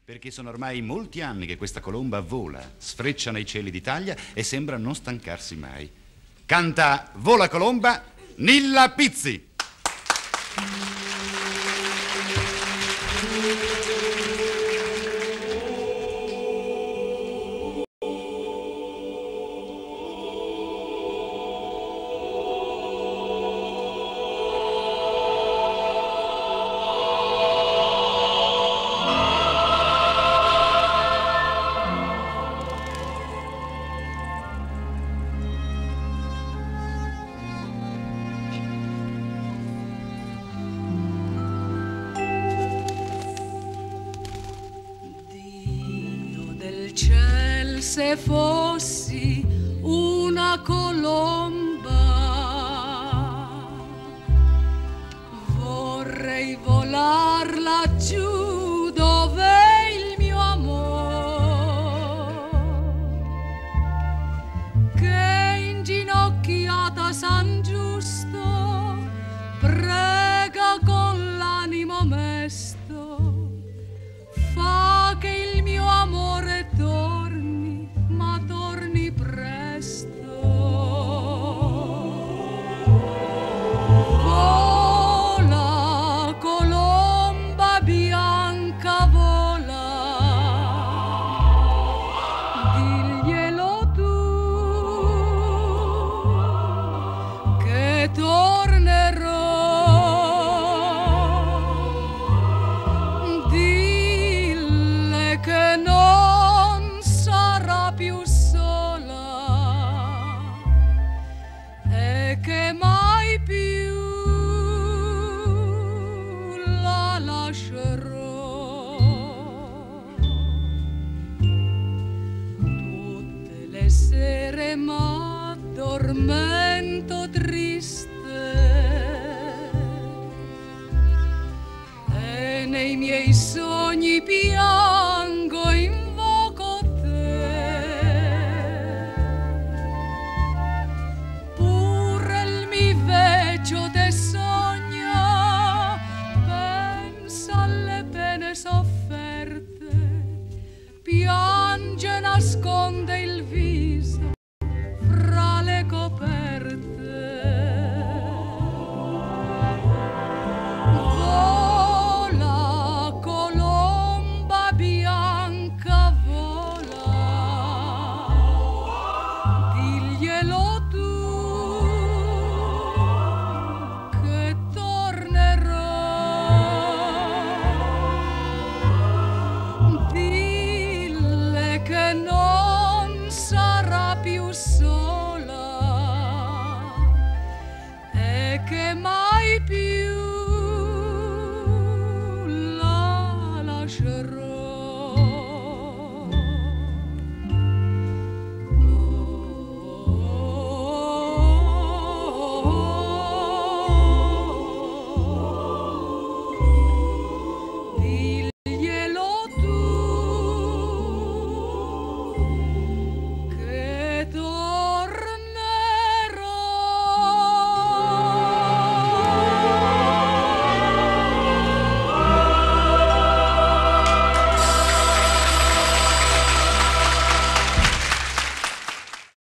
Perché sono ormai molti anni che questa colomba vola, sfreccia nei cieli d'Italia e sembra non stancarsi mai. Canta Vola colomba, Nilla Pizzi. Se fossi una colomba, vorrei volar laggiù dove il mio amor, che inginocchiata San Giusto prega con l'animo mesto, fa che il mio amore torni, ma torni presto. Vola, colomba bianca, vola, diglielo tu, che tornerò. Dille che non sarà più sola e che mai più la lascerò. Tutte le sere m'addormento triste e nei miei sogni piango